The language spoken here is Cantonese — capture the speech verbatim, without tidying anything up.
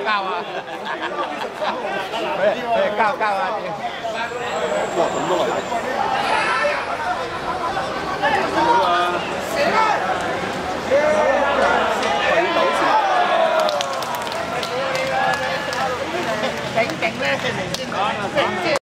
交啊！誒誒交交啊！哇咁多嚟！好啊！勁勁咧，先先。